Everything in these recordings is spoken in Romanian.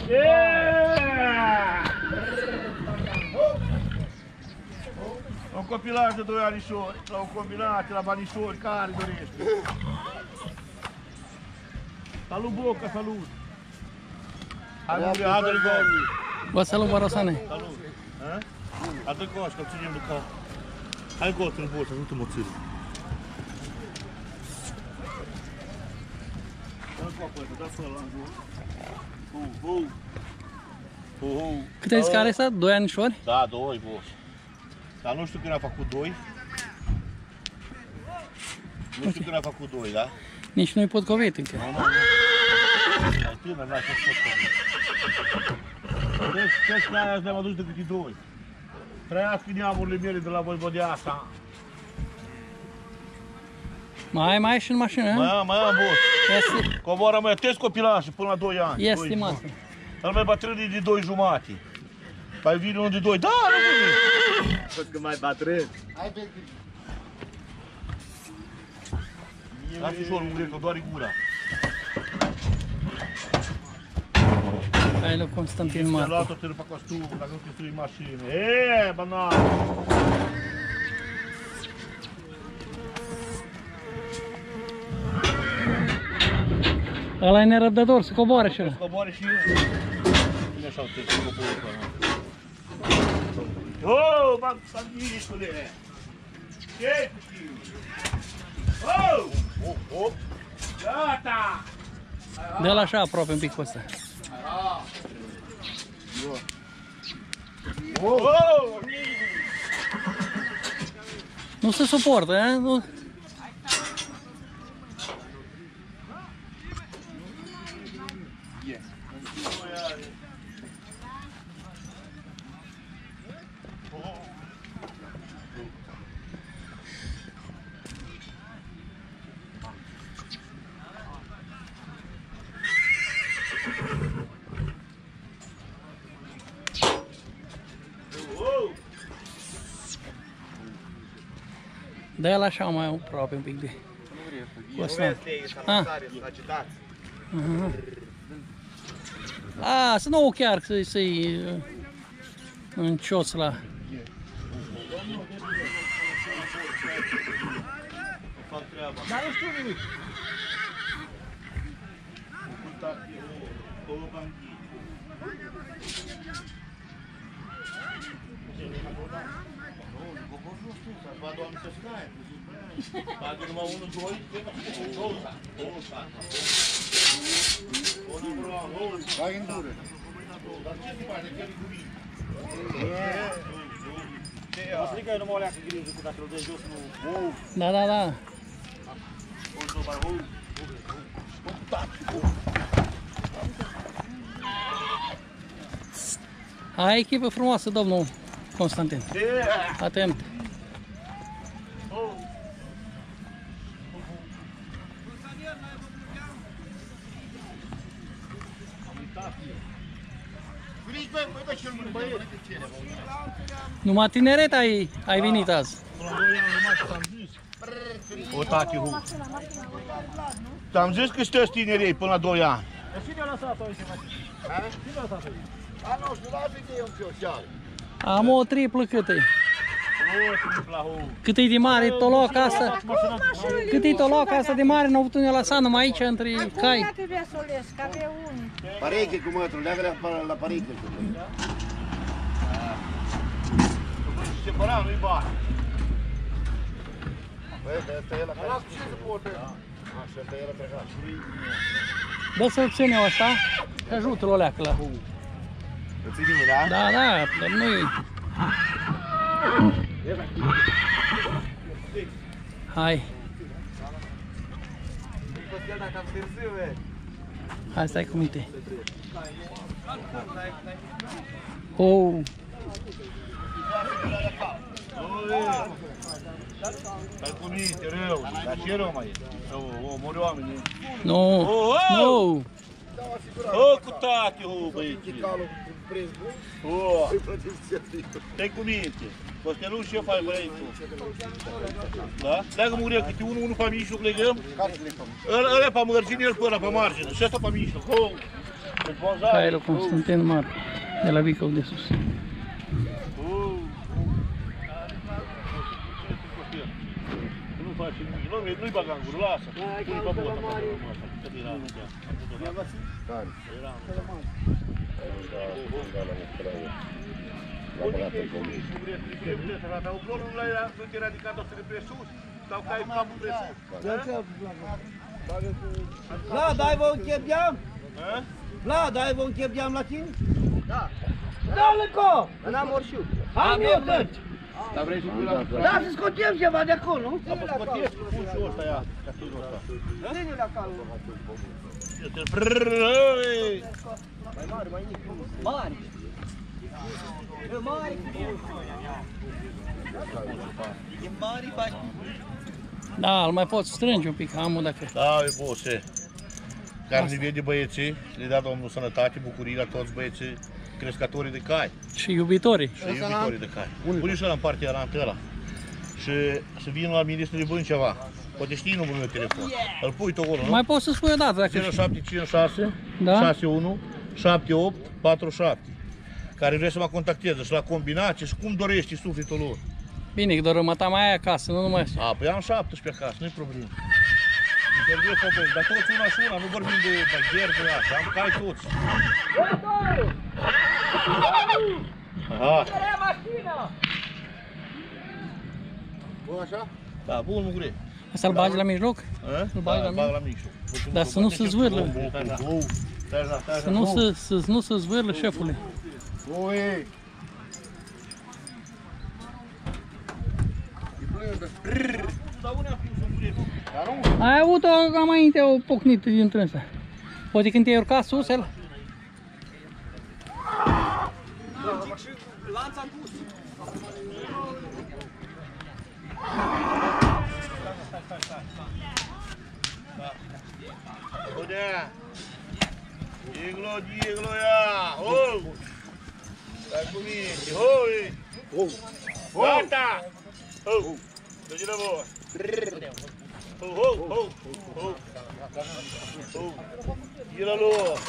Un copilaj de 2 anișori, la o combinație, la banișori, care dorește? Salut, Boca, salut! Hai, Murea, hai, dă-i gol! Vă salut, Barosane! Salut! Hai, dă-i gol, că-l ținem de cap! Hai, gol, în bolță, nu te mățâri! Dă-l copă, dați-l ăla în gol! Cât ai zis că are ăsta? 2 anișori? Da, 2, boss. Dar nu știu când a făcut 2. Nu știu când a făcut 2, da? Nici nu-i potcovit încă. Nu. Ai tânăr, n-ai fost potcovit. Crezi că aia ne-am adus de câte 2. Trăiască neamurile mele de la Voivodeasa. Mai ai și în mașină, Mai am, boss. Coboară, mă, test copilașii până la 2 ani. Este, mă. Al mai bătrân e de 2 jumate. Păi vine unul de 2. Da, nu vine. Văd că mai bătrân. Lasă ușor, Murea, că doare gura. Hai, lui Constantin Mi-a Marcu. luat-o pe costum, dacă nu construi mașină. E, banal! Ăla e nerăbdător, să coboare și ăla. Coboare și eu. Cine așa-o te coboare pe ăla? Oh, banditule! Ce-i cu tine? Oh! Gata! Dă-l așa aproape un pic pe ăsta. Oh! Nu se suportă, eh? Nu. Dă-l așa mai aproape un pic de... Cu ăsta. A, să nu chiar să-i încioți la... Dar nu știu nimic. Va doamne să scaie. Bagă numai 1, 2, 3, Bagă în gură. Dar ce se face? Chiar e cu mine. O strică numai o leacă grijă că dacă îl dai jos nu... Da, da, da. Ai echipă frumoasă, domnul Constantin. Atent. Numai tineret ai venit azi. O, tati, hu. Ți-am zis că sunteți tinerei până la 2 ani. Cine a lăsat-o aici? Cine a lăsat-o aici? A, nu știu, lasă că e un pioșal. Am o triplă cât e. Cât e de mare toloca asta? Cât e toloca asta de mare? Nu putem lăsa numai aici între cai. Acum trebuia să o lesc, că avea unul. Pareche cu mătrul, leagă la pareche. Separa, nu-i bani. Băi, ăsta e la care... Lasă ce se poate. Așa, ăsta e la plecat. Dă să ține ăsta și ajută-l o leacă la... Îl ții din mâna? Da, da, dar nu-i... Hai. Hai, stai cu minte. Oh. Stai cu minte, rău. Dar ce rău mai e? Omori oamenii. Nu, nu. O, cu tati, o, băieții. O, stai cu minte. Costelul șef ai băieții. Da? Leagă Murea câte unul pe mijloc legăm. Ăla pe mărgine, el pe ăla pe margine. Și ăsta pe mijloc. Caierul Constantin Mare, de la Bicău de sus. Nu faci nimic, nu-i baga în gură, lasă. Pune pe bota, că din anul ăsta. Oblonul nu te radicat o să le presus, sau că ai capul presus. Vlad, ai vă închepiam? Vlad, ai vă închepiam la tine? Da. Da, lăco! N-am orșiu. Am eu tăci. Da, să scotem ceva de acolo, nu? Da, păi scoteți, pun și ăsta, ia, castilul ăsta. Ține la calul. Mai mare, mai mic. Mare. E mare. E mare, faci. Da, îl mai poți strânge un pic, amul dacă... Da, e bose. Care ne vede băieții, le dea Domnul sănătate, bucurii la toți băieții crescătorii de cai. Și iubitorii. Și iubitorii de cai. Pune și ăla în partea arantă ăla. Și să vină la ministru de bani ceva. Poate știi numărul meu telefon. Îl pui tu acolo, nu? Mai poți să spui o dată dacă știi. 0756 Da? 61 78 47. Care vrea să mă contacteze și la combinație și cum dorești sufletul lor. Bine, că doar rămăta mai ai acasă, nu numai așa. A, păi am 17 acasă, nu-i problemă. Dar toți una și una, nu vorbim de bagher, de asta, am cai toți. Aha. Bun așa? Da, bun, mugure. Să-l bagi la mijloc? Să-l bagi la mijloc. Dar să nu se zvârlă. Să nu se zvârlă, șefule. Oi! Ai avut-o cam înainte o pocnită din trânsa. Poate când te-ai urcat sus, el? Lanța pus. Odea! Iglo, ia! Oh! Stai cu mine! Hoi! Gata! Oh! Dă-i de voi! Gira lor!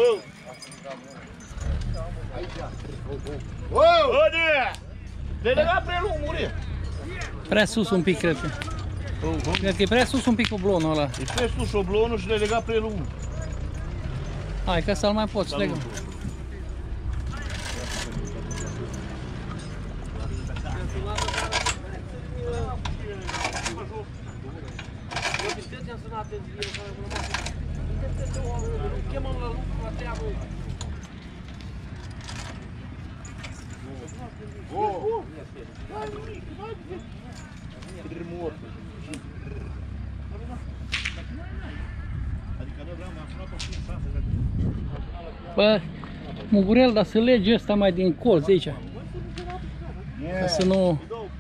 Odea! Le lega prelung, muri! Prea sus un pic, cred că. Cred că e prea sus un pic oblonul ăla. E prea sus oblonul și le lega prelung. Hai, că să-l mai poți lega. Bă, Mugurel, dar să legi ăsta mai din colț aici. Ca să nu...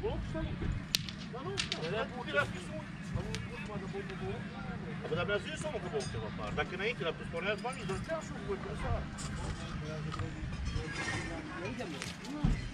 Dar mi-a zis omul că bău ceva par. Dacă înainte l-a pus porneați banii, dă-ți-am și voi presar.